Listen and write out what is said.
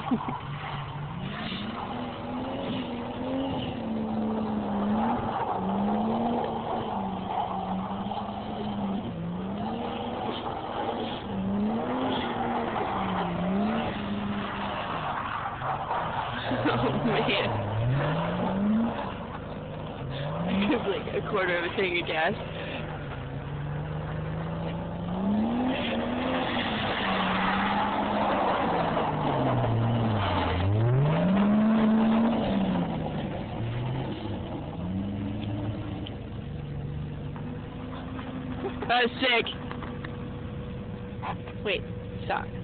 Oh man. I could like a quarter of a tank of gas. That was sick. Wait, stop.